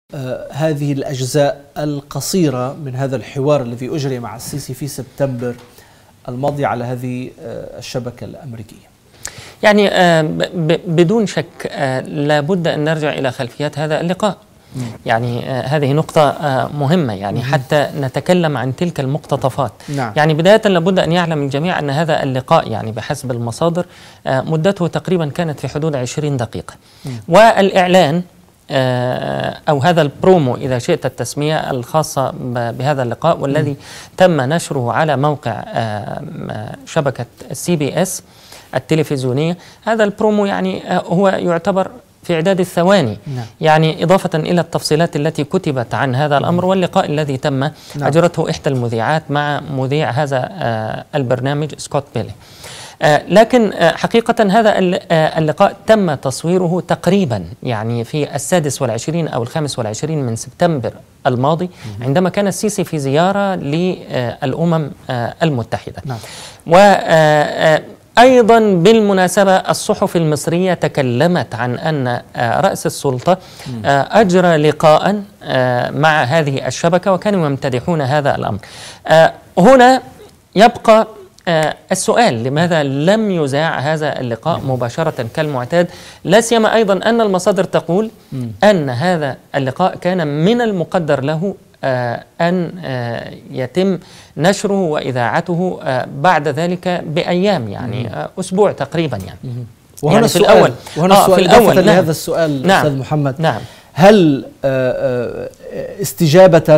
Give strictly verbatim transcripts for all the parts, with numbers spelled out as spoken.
آه هذه الأجزاء القصيرة من هذا الحوار الذي أجري مع السيسي في سبتمبر الماضي على هذه آه الشبكة الأمريكية؟ يعني آه بدون شك آه لابد أن نرجع إلى خلفيات هذا اللقاء. مم. يعني آه هذه نقطة آه مهمة، يعني مم. حتى نتكلم عن تلك المقتطفات. نعم. يعني بداية لابد أن يعلم الجميع أن هذا اللقاء يعني بحسب المصادر آه مدته تقريبا كانت في حدود عشرين دقيقة. مم. والإعلان أو هذا البرومو إذا شئت التسمية الخاصة بهذا اللقاء والذي تم نشره على موقع شبكة سي بي اس التلفزيونية، هذا البرومو يعني هو يعتبر في إعداد الثواني. نعم. يعني إضافة إلى التفصيلات التي كتبت عن هذا الأمر واللقاء الذي تم. نعم. أجرته إحدى المذيعات مع مذيع هذا البرنامج سكوت بيلي. آه لكن آه حقيقة هذا اللقاء تم تصويره تقريبا يعني في السادس والعشرين أو الخامس والعشرين من سبتمبر الماضي، عندما كان السيسي في زيارة للأمم آه المتحدة. نعم. وأيضا بالمناسبة الصحف المصرية تكلمت عن أن رأس السلطة أجرى لقاء مع هذه الشبكة وكانوا يمتدحون هذا الأمر. هنا يبقى آه السؤال: لماذا لم يذاع هذا اللقاء مباشرة كالمعتاد؟ لا سيما أيضا أن المصادر تقول م. أن هذا اللقاء كان من المقدر له آه أن آه يتم نشره وإذاعته آه بعد ذلك بأيام، يعني آه أسبوع تقريبا يعني. م. وهنا يعني السؤال في الأول وهنا آه السؤال في الأول نعم. لهذا هذا السؤال نعم. أستاذ محمد، نعم. هل استجابة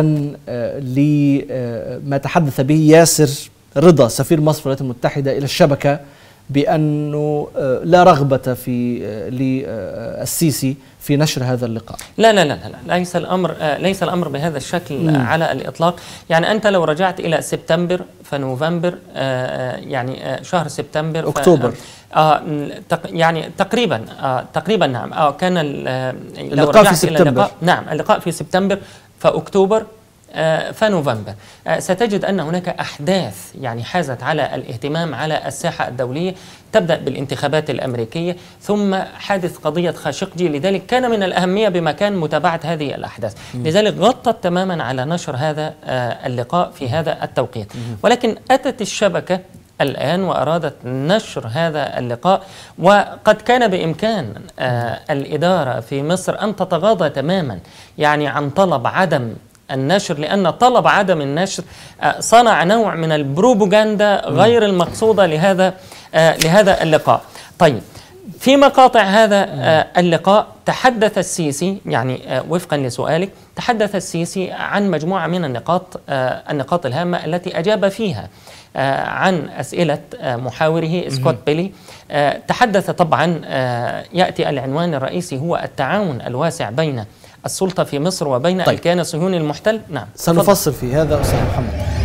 لما تحدث به ياسر رضا سفير مصر في الولايات المتحدة إلى الشبكة بأنه لا رغبة في للسيسي في نشر هذا اللقاء؟ لا لا لا لا ليس الأمر ليس الأمر بهذا الشكل مم. على الإطلاق. يعني أنت لو رجعت إلى سبتمبر فنوفمبر يعني شهر سبتمبر أكتوبر آه يعني تقريبا آه تقريبا نعم آه كان لو اللقاء في سبتمبر. اللقاء نعم اللقاء في سبتمبر فأكتوبر آه فنوفمبر آه ستجد أن هناك أحداث يعني حازت على الاهتمام على الساحة الدولية، تبدأ بالانتخابات الأمريكية ثم حادث قضية خاشقجي، لذلك كان من الأهمية بمكان متابعة هذه الأحداث. م. لذلك غطت تماما على نشر هذا آه اللقاء في هذا التوقيت. م. ولكن أتت الشبكة الآن وأرادت نشر هذا اللقاء، وقد كان بإمكان آه الإدارة في مصر أن تتغاضى تماما يعني عن طلب عدم النشر، لأن طلب عدم النشر صنع نوع من البروباغندا غير المقصودة لهذا لهذا اللقاء. طيب، في مقاطع هذا اللقاء تحدث السيسي يعني وفقا لسؤالك تحدث السيسي عن مجموعة من النقاط النقاط الهامة التي أجاب فيها عن أسئلة محاوره سكوت بيلي. تحدث طبعا يأتي العنوان الرئيسي هو التعاون الواسع بين السلطة في مصر وبين طيب. الكيان الصهيوني المحتل. نعم، سنفصل في هذا أستاذ محمد.